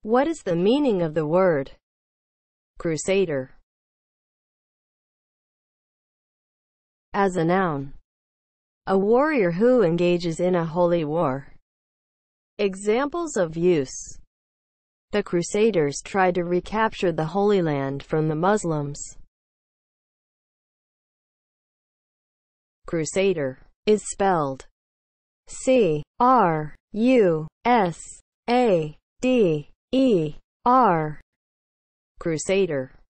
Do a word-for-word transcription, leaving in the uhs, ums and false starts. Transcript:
What is the meaning of the word crusader? As a noun, a warrior who engages in a holy war. Examples of use: the Crusaders tried to recapture the Holy Land from the Muslims. Crusader is spelled C R U S A D E R. Crusader.